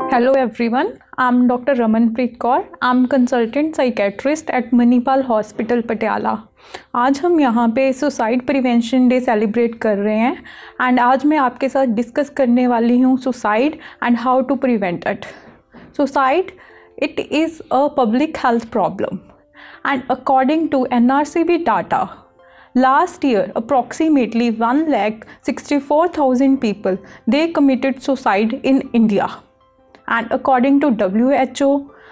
Hello everyone, I'm Dr. Ramanpreet Kaur. I'm consultant psychiatrist at Manipal Hospital, Patiala. आज हम यहाँ पे suicide prevention day celebrate कर रहे हैं एंड आज मैं आपके साथ डिस्कस करने वाली हूँ suicide and how to prevent it. Suicide it is a public health problem and according to NRCB data, last year approximately 1,64,000 people they committed suicide in India. And according to WHO,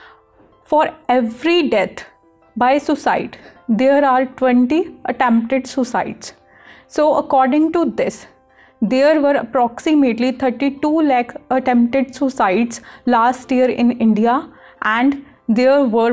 for every death by suicide, there are 20 attempted suicides. So according to this, there were approximately 32 lakh attempted suicides last year in India, and there were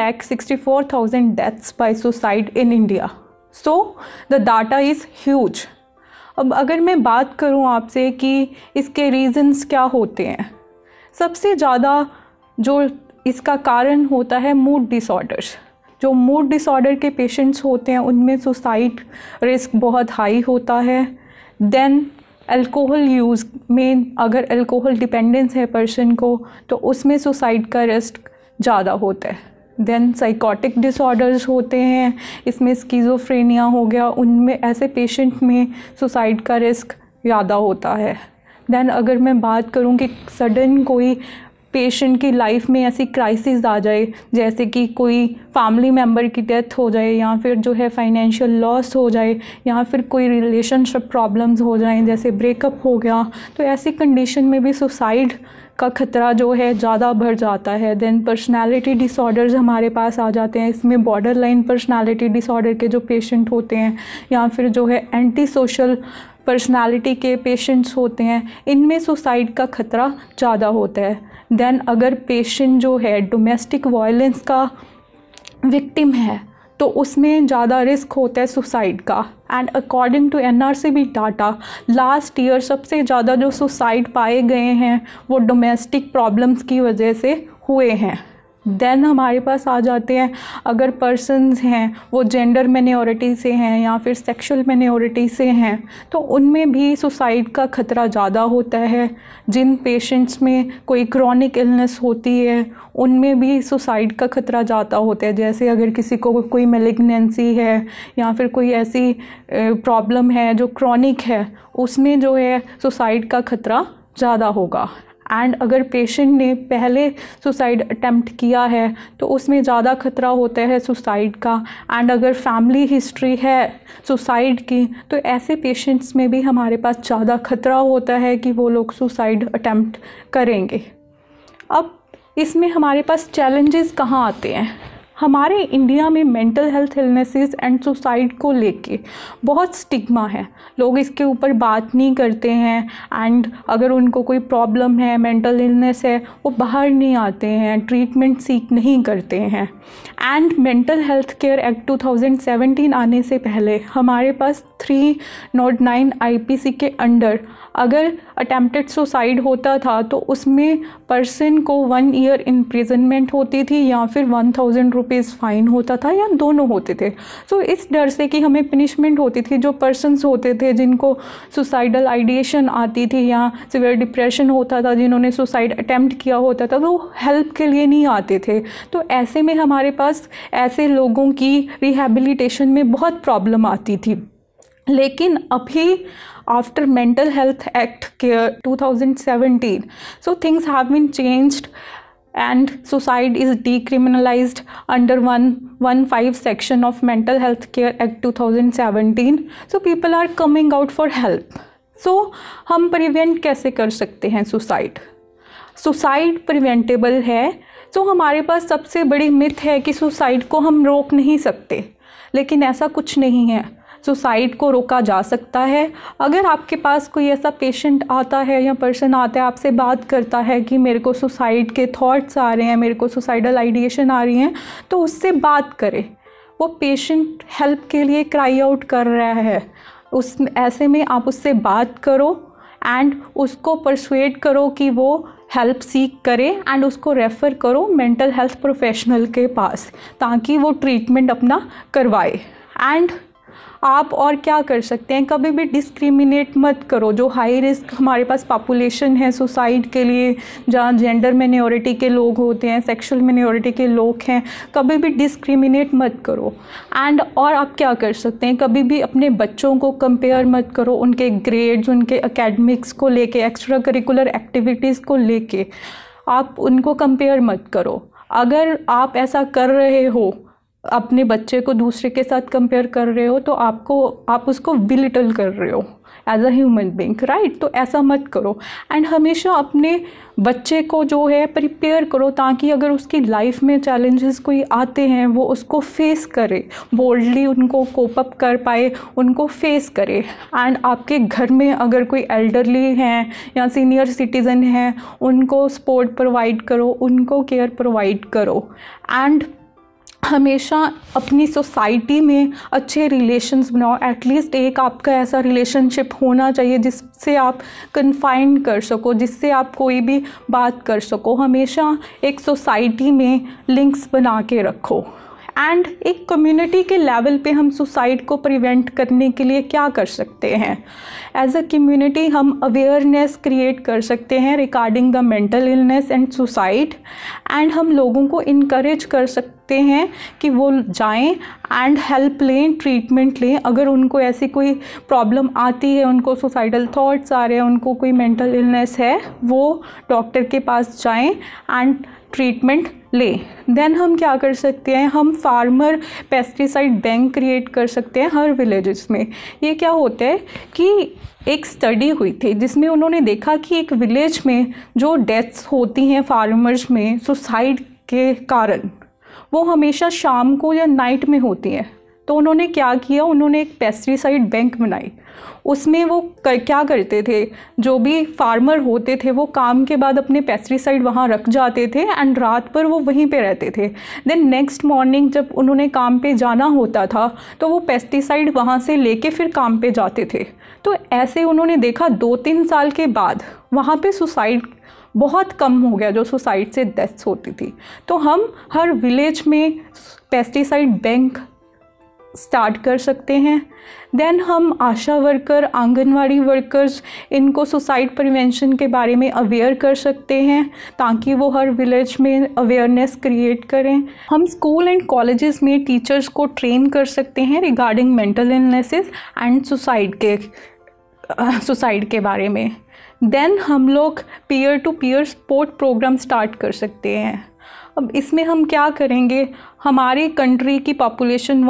1,64,000 deaths by suicide in India. So the data is huge. अब अगर मैं बात करूँ आपसे कि इसके reasons क्या होते हैं, सबसे ज़्यादा जो इसका कारण होता है मूड डिसऑर्डर्स. जो मूड डिसऑर्डर के पेशेंट्स होते हैं उनमें सुसाइड रिस्क बहुत हाई होता है. देन अल्कोहल यूज़ में, अगर अल्कोहल डिपेंडेंस है पर्सन को तो उसमें सुसाइड का रिस्क ज़्यादा होता है. देन साइकोटिक डिसऑर्डर्स होते हैं, इसमें स्किज़ोफ्रेनिया हो गया, उनमें ऐसे पेशेंट में सुसाइड का रिस्क ज़्यादा होता है. देन अगर मैं बात करूं कि सडन कोई पेशेंट की लाइफ में ऐसी क्राइसिस आ जाए, जैसे कि कोई फैमिली मेम्बर की डेथ हो जाए, या फिर जो है फाइनेंशियल लॉस हो जाए, या फिर कोई रिलेशनशिप प्रॉब्लम्स हो जाएं, जैसे ब्रेकअप हो गया, तो ऐसी कंडीशन में भी सुसाइड का ख़तरा जो है ज़्यादा बढ़ जाता है. देन पर्सनालिटी डिसऑर्डर्स हमारे पास आ जाते हैं. इसमें बॉर्डर लाइन पर्सनालिटी डिसऑर्डर के जो पेशेंट होते हैं, या फिर जो है एंटी सोशल पर्सनालिटी के पेशेंट्स होते हैं, इनमें सुसाइड का ख़तरा ज़्यादा होता है. देन अगर पेशेंट जो है डोमेस्टिक वायलेंस का विक्टिम है तो उसमें ज़्यादा रिस्क होता है सुसाइड का. And according to NRCB data, last year सबसे ज़्यादा जो सुसाइड पाए गए हैं वो डोमेस्टिक प्रॉब्लम्स की वजह से हुए हैं. देन हमारे पास आ जाते हैं, अगर पर्सन्स हैं वो जेंडर माइनॉरिटी से हैं या फिर सेक्सुअल माइनॉरिटी से हैं, तो उनमें भी सुसाइड का ख़तरा ज़्यादा होता है. जिन पेशेंट्स में कोई क्रॉनिक इलनेस होती है उनमें भी सुसाइड का ख़तरा ज़्यादा होता है. जैसे अगर किसी को कोई मैलिग्नेंसी है या फिर कोई ऐसी प्रॉब्लम है जो क्रॉनिक है, उसमें जो है सुसाइड का ख़तरा ज़्यादा होगा. एंड अगर पेशेंट ने पहले सुसाइड अटेम्प्ट किया है तो उसमें ज़्यादा ख़तरा होता है सुसाइड का. एंड अगर फैमिली हिस्ट्री है सुसाइड की तो ऐसे पेशेंट्स में भी हमारे पास ज़्यादा ख़तरा होता है कि वो लोग सुसाइड अटेम्प्ट करेंगे. अब इसमें हमारे पास चैलेंजेस कहाँ आते हैं. हमारे इंडिया में mental health illnesses and suicide को लेके बहुत स्टिग्मा है. लोग इसके ऊपर बात नहीं करते हैं, एंड अगर उनको कोई प्रॉब्लम है, मेंटल इलनेस है, वो बाहर नहीं आते हैं, ट्रीटमेंट सीख नहीं करते हैं. And mental health care act 2017 आने से पहले हमारे पास 309 IPC के अंडर अगर अटेम्प्टेड सुसाइड होता था तो उसमें पर्सन को 1 ईयर इम्प्रिजनमेंट होती थी या फिर 1,000 रुपीज़ फ़ाइन होता था, या दोनों होते थे. तो इस डर से कि हमें पनिशमेंट होती थी, जो पर्सन्स होते थे जिनको सुसाइडल आइडिएशन आती थी या सिवियर डिप्रेशन होता था, जिन्होंने सुसाइड अटेम्प्ट किया होता था, तो हेल्प के लिए नहीं आते थे. तो ऐसे में हमारे पास ऐसे लोगों की रिहैबिलिटेशन में बहुत प्रॉब्लम आती थी. लेकिन अभी after Mental Health Act 2017, so things have been changed and suicide is decriminalized under 115 section of Mental Health Care Act 2017. So people are coming out for help. So हम प्रिवेंट कैसे कर सकते हैं सुसाइड. सुसाइड प्रिवेंटेबल है. तो हमारे पास सबसे बड़ी मिथ है कि सुसाइड को हम रोक नहीं सकते, लेकिन ऐसा कुछ नहीं है. सुसाइड को रोका जा सकता है. अगर आपके पास कोई ऐसा पेशेंट आता है या पर्सन आता है, आपसे बात करता है कि मेरे को सुसाइड के थॉट्स आ रहे हैं, मेरे को सुसाइडल आइडिएशन आ रही हैं, तो उससे बात करें. वो पेशेंट हेल्प के लिए क्राई आउट कर रहा है, उस ऐसे में आप उससे बात करो एंड उसको परसुएड करो कि वो हेल्प सीख करे एंड उसको रेफ़र करो मेंटल हेल्थ प्रोफेशनल के पास, ताकि वो ट्रीटमेंट अपना करवाए. एंड आप और क्या कर सकते हैं, कभी भी डिस्क्रिमिनेट मत करो। जो हाई रिस्क हमारे पास पॉपुलेशन है सुसाइड के लिए, जहाँ जेंडर मिनॉरिटी के लोग होते हैं, सेक्सुअल मिनॉरिटी के लोग हैं, कभी भी डिस्क्रिमिनेट मत करो। एंड और आप क्या कर सकते हैं, कभी भी अपने बच्चों को कंपेयर मत करो उनके ग्रेड्स, उनके एकेडमिक्स को लेके, एक्स्ट्रा करिकुलर एक्टिविटीज़ को लेके आप उनको कंपेयर मत करो। अगर आप ऐसा कर रहे हो, अपने बच्चे को दूसरे के साथ कंपेयर कर रहे हो, तो आप उसको बिलिटल कर रहे हो as a human being, right. तो ऐसा मत करो। एंड हमेशा अपने बच्चे को जो है प्रिपेयर करो, ताकि अगर उसकी लाइफ में चैलेंजेस कोई आते हैं वो उसको फेस करे, बोल्डली उनको कोप अप कर पाए, उनको फेस करे। एंड आपके घर में अगर कोई एल्डरली हैं या सीनियर सिटीज़न हैं, उनको सपोर्ट प्रोवाइड करो, उनको केयर प्रोवाइड करो। एंड हमेशा अपनी सोसाइटी में अच्छे रिलेशंस बनाओ। एटलीस्ट एक आपका ऐसा रिलेशनशिप होना चाहिए जिससे आप कन्फाइन कर सको, जिससे आप कोई भी बात कर सको। हमेशा एक सोसाइटी में लिंक्स बना के रखो। एंड एक कम्युनिटी के लेवल पे हम सुसाइड को प्रिवेंट करने के लिए क्या कर सकते हैं, एज अ कम्युनिटी हम अवेयरनेस क्रिएट कर सकते हैं regarding the mental illness and suicide. And हम लोगों को इनकरेज कर सकते हैं कि वो जाएं एंड हेल्प लें, ट्रीटमेंट लें। अगर उनको ऐसी कोई प्रॉब्लम आती है, उनको सुसाइडल थॉट्स आ रहे हैं, उनको कोई मेंटल इलनेस है, वो डॉक्टर के पास जाएं एंड ट्रीटमेंट ले। देन हम क्या कर सकते हैं, हम फार्मर पेस्टिसाइड बैंक क्रिएट कर सकते हैं हर विलेजेस में। ये क्या होता है कि एक स्टडी हुई थी जिसमें उन्होंने देखा कि एक विलेज में जो डेथ्स होती हैं फार्मर्स में सुसाइड के कारण, वो हमेशा शाम को या नाइट में होती हैं। तो उन्होंने क्या किया, उन्होंने एक पेस्टिसाइड बैंक बनाई। उसमें वो क्या करते थे, जो भी फार्मर होते थे वो काम के बाद अपने पेस्टिसाइड वहाँ रख जाते थे एंड रात पर वो वहीं पे रहते थे। देन नेक्स्ट मॉर्निंग जब उन्होंने काम पे जाना होता था तो वो पेस्टिसाइड वहाँ से लेके फिर काम पे जाते थे। तो ऐसे उन्होंने देखा 2-3 साल के बाद वहाँ पे सुसाइड बहुत कम हो गया, जो सुसाइड से डेथ्स होती थी। तो हम हर विलेज में पेस्टिसाइड बैंक स्टार्ट कर सकते हैं। देन हम आशा वर्कर, आंगनवाड़ी वर्कर्स, इनको सुसाइड प्रिवेंशन के बारे में अवेयर कर सकते हैं ताकि वो हर विलेज में अवेयरनेस क्रिएट करें। हम स्कूल एंड कॉलेजेस में टीचर्स को ट्रेन कर सकते हैं regarding mental illnesses and suicide के बारे में। देन हम लोग peer to peer support programme start कर सकते हैं। अब इसमें हम क्या करेंगे, हमारी कंट्री की पॉपुलेशन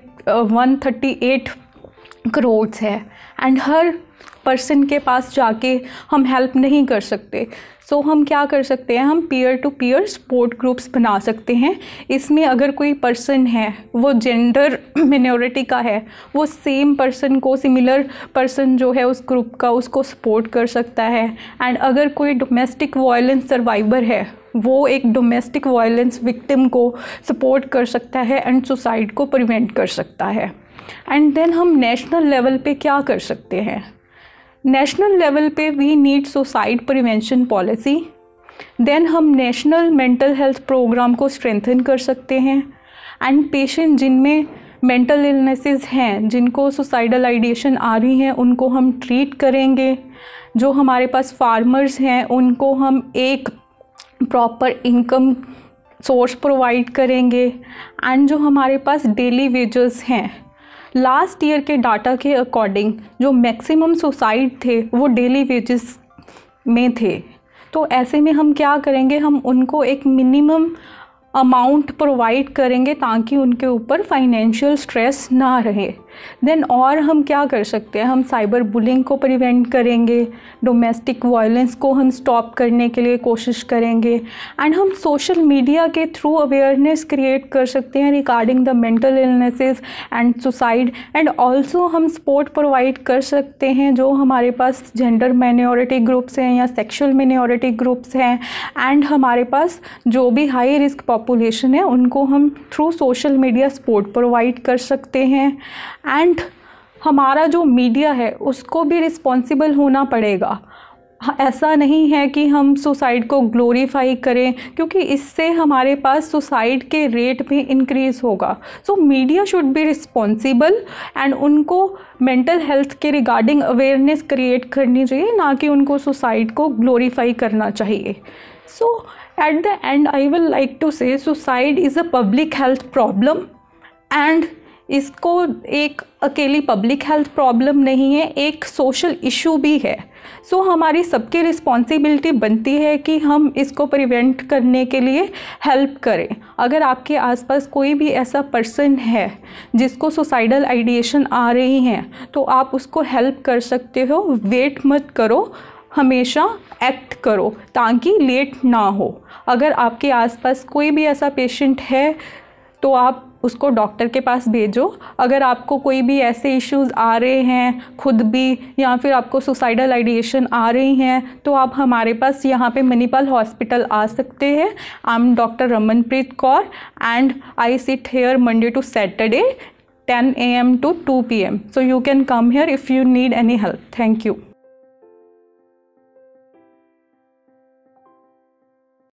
138 करोड़ है एंड हर पर्सन के पास जाके हम हेल्प नहीं कर सकते। सो हम क्या कर सकते हैं, हम peer to peer support groups बना सकते हैं। इसमें अगर कोई पर्सन है वो जेंडर मिनॉरिटी का है, वो सेम पर्सन को, सिमिलर पर्सन जो है उस ग्रुप का, उसको सपोर्ट कर सकता है। एंड अगर कोई डोमेस्टिक वायलेंस सर्वाइवर है, वो एक डोमेस्टिक वायलेंस विक्टिम को सपोर्ट कर सकता है एंड सुसाइड को प्रिवेंट कर सकता है। एंड देन हम नेशनल लेवल पे क्या कर सकते हैं, नेशनल लेवल पे we need suicide prevention policy. Then हम नेशनल मेंटल हेल्थ प्रोग्राम को स्ट्रेंथन कर सकते हैं। एंड पेशेंट जिनमें मेंटल इलनेसेस हैं, जिनको सुसाइडल आइडिएशन आ रही हैं, उनको हम ट्रीट करेंगे। जो हमारे पास फार्मर्स हैं उनको हम एक प्रॉपर इनकम सोर्स प्रोवाइड करेंगे। एंड जो हमारे पास डेली वेजेस हैं, लास्ट ईयर के डाटा के अकॉर्डिंग जो मैक्सिमम सुसाइड थे वो डेली वेजेस में थे। तो ऐसे में हम क्या करेंगे, हम उनको एक मिनिमम अमाउंट प्रोवाइड करेंगे ताकि उनके ऊपर फाइनेंशियल स्ट्रेस ना रहे। देन और हम क्या कर सकते हैं, हम साइबर बुलिंग को प्रिवेंट करेंगे, डोमेस्टिक वायलेंस को हम स्टॉप करने के लिए कोशिश करेंगे। एंड हम सोशल मीडिया के थ्रू अवेयरनेस क्रिएट कर सकते हैं regarding the mental illnesses and suicide. And also हम सपोर्ट प्रोवाइड कर सकते हैं जो हमारे पास जेंडर माइनॉरिटी ग्रुप्स हैं या सेक्सुअल माइनॉरिटी ग्रुप्स हैं। एंड हमारे पास जो भी हाई रिस्क पॉपुलेशन है उनको हम through social media support provide कर सकते हैं। एंड हमारा जो मीडिया है उसको भी रिस्पॉन्सिबल होना पड़ेगा। हाँ, ऐसा नहीं है कि हम सुसाइड को ग्लोरीफाई करें, क्योंकि इससे हमारे पास सुसाइड के रेट में इंक्रीज़ होगा। So media should be responsible and उनको मेंटल हेल्थ के रिगार्डिंग अवेयरनेस क्रिएट करनी चाहिए, ना कि उनको सुसाइड को ग्लोरीफाई करना चाहिए। So at the end I will like to say suicide is a public health problem and इसको एक अकेली पब्लिक हेल्थ प्रॉब्लम नहीं है, एक सोशल इशू भी है। सो हमारी सबकी रिस्पॉन्सिबिलिटी बनती है कि हम इसको प्रिवेंट करने के लिए हेल्प करें। अगर आपके आसपास कोई भी ऐसा पर्सन है जिसको सुसाइडल आइडिएशन आ रही हैं, तो आप उसको हेल्प कर सकते हो। वेट मत करो, हमेशा एक्ट करो ताकि लेट ना हो। अगर आपके आसपास कोई भी ऐसा पेशेंट है तो आप उसको डॉक्टर के पास भेजो। अगर आपको कोई भी ऐसे इश्यूज़ आ रहे हैं खुद भी, या फिर आपको सुसाइडल आइडिएशन आ रही हैं, तो आप हमारे पास यहाँ पे मणिपाल हॉस्पिटल आ सकते हैं। I am doctor Ramanpreet Kaur and I sit here Monday to Saturday 10 AM to 2 PM. So you can come here if you need any help. Thank you.